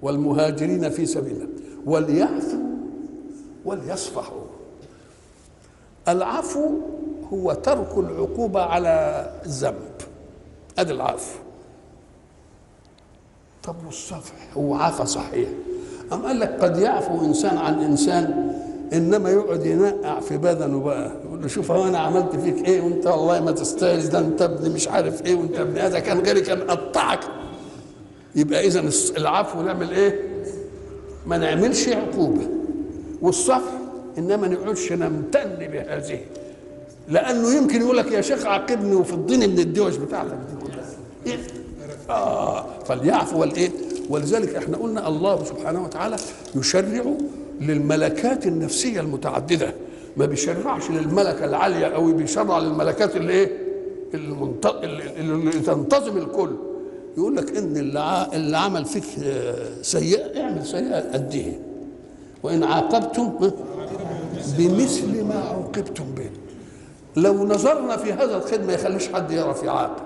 والمهاجرين في سبيله وليعفوا وليصفحوا. العفو هو ترك العقوبة على الذنب، ادي العفو. طب والصفح هو عفا صحيح، أم قال لك قد يعفو إنسان عن إنسان، إنما يقعد ينقع في بدنه بقى، يقول له شوف هو أنا عملت فيك إيه وأنت والله ما تستاهل، ده أنت ابن مش عارف إيه وأنت ابن هذا كان غيري كان قطعك. يبقى إذا العفو نعمل إيه؟ ما نعملش عقوبة. والصفح إنما نقعدش نمتن بهذه، لأنه يمكن يقول لك يا شيخ عاقبني وفضني من الدوش بتاعتك دي كلها. إيه؟ فليعفو والإيه؟ ولذلك احنا قلنا الله سبحانه وتعالى يشرع للملكات النفسيه المتعدده، ما بيشرعش للملكه العاليه قوي، بيشرع للملكات اللي ايه؟ اللي تنتظم الكل. يقول لك ان اللي عمل فيك سيئه اعمل سيئه قديه، وان عاقبتم بمثل ما عوقبتم به. لو نظرنا في هذا الخدمه ما يخليش حد يعرف يعاقب،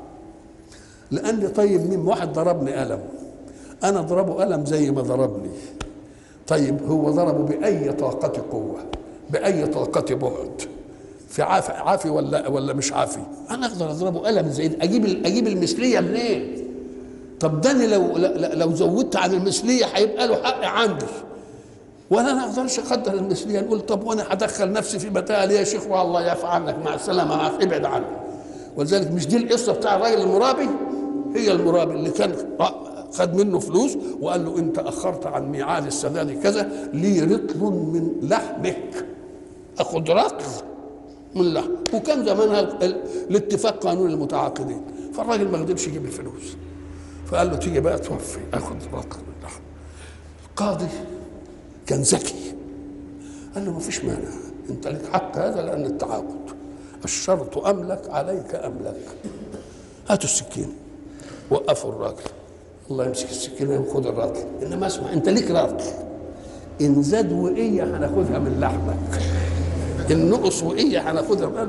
لان طيب مين واحد ضربني قلم، أنا أضربه قلم زي ما ضربني، طيب هو ضربه بأي طاقة قوة، بأي طاقة بعد، في عافي ولا مش عافي؟ أنا أقدر أضربه قلم زي أجيب المثلية منين؟ طب ده أنا لو زودت عن المثلية هيبقى له حق عندي، وأنا ما أقدرش أقدر المثلية. نقول طب وأنا هدخل نفسي في متاهة ليه يا شيخ؟ والله يعفى عنك، مع السلامة، عارف ابعد عني. ولذلك مش دي القصة بتاع الراجل المرابي؟ هي المرابي اللي كان خد منه فلوس وقال له انت اخرت عن ميعاد السداد كذا، لي رطل من لحمك، اخذ رطل من لحم. وكان زمانها الاتفاق قانون المتعاقدين، فالراجل ما قدرش يجيب الفلوس، فقال له تيجي بقى توفي، اخذ رطل من لحم. القاضي كان ذكي، قال له ما فيش مانع، انت لك حق هذا لان التعاقد، الشرط املك عليك املك. هاتوا السكين، وقفوا الراجل، الله يمسك السكينه وخد الرطل، انما اسمع انت ليك رطل، ان زاد وقيه هناخدها من لحمك، ان نقص وقيه هناخدها من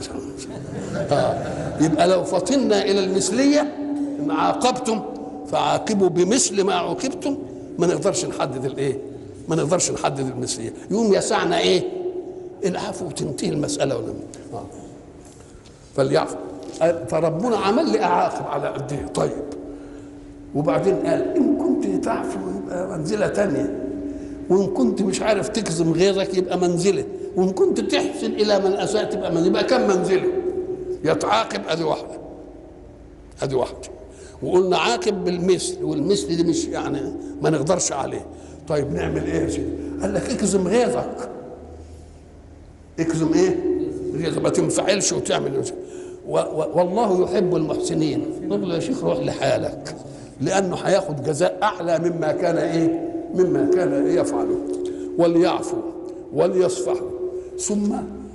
يبقى لو فطنا الى المثليه ان عاقبتم فعاقبوا بمثل ما عوقبتم، ما نقدرش نحدد الايه؟ ما نقدرش نحدد المثليه، يوم يسعنا ايه؟ العفو وتنتهي المساله ولا فليعفو. فربنا عمل لي اعاقب على قد ايه؟ طيب وبعدين قال ان كنت تعفو يبقى منزله تانية، وان كنت مش عارف تكظم غيرك يبقى منزله، وان كنت تحسن الى من اساء تبقى منزله، يبقى كم منزله؟ يتعاقب ادي واحده، ادي واحده. وقلنا عاقب بالمثل، والمثل دي مش يعني ما نقدرش عليه. طيب نعمل ايه يا سيدي؟ قال لك اكظم غيظك. اكظم ايه؟ غيظك، ما تنفعلش وتعمل. والله يحب المحسنين. نقول يا شيخ روح لحالك، لانه هياخد جزاء اعلى مما كان ايه؟ مما كان يفعله. وليعفوا وليصفحوا. ثم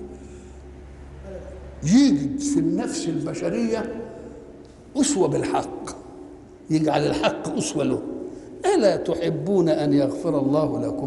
يجد في النفس البشريه اسوه بالحق، يجعل الحق اسوه له. الا تحبون ان يغفر الله لكم؟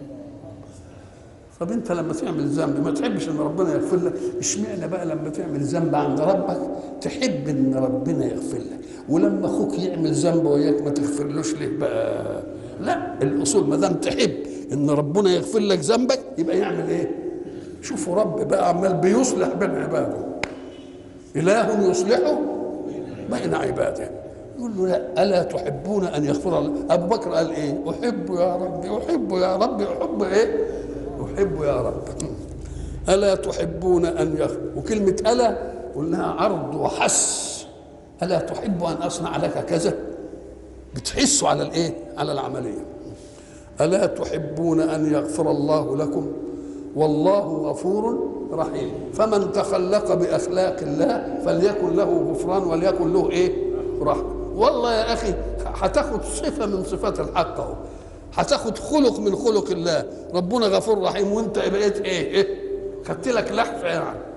طب انت لما تعمل ذنب ما تحبش ان ربنا يغفر لك؟ اشمعنى بقى لما تعمل ذنب عند ربك تحب ان ربنا يغفر لك، ولما اخوك يعمل ذنب وياك ما تغفرلوش ليه بقى؟ لا، الاصول ما دام تحب ان ربنا يغفر لك ذنبك يبقى يعمل ايه؟ شوفوا رب بقى عمال بيصلح بين عباده، اله يصلحه بين عباده. يقول له لا، الا تحبون ان يغفر الله؟ ابو بكر قال ايه؟ احب يا ربي، احب يا ربي، احب ايه؟ أحب يا رب. ألا تحبون أن يغفر؟ وكلمة ألا قلناها عرض وحس. ألا تحب أن أصنع لك كذا؟ بتحسوا على الإيه؟ على العملية. ألا تحبون أن يغفر الله لكم؟ والله غفور رحيم. فمن تخلق بأخلاق الله فليكن له غفران وليكن له إيه؟ رحمة. والله يا أخي هتاخد صفة من صفات الحق أهو، هتاخد خلق من خلق الله، ربنا غفور رحيم، وانت بقيت ايه؟ خدت لك لحفه يعني.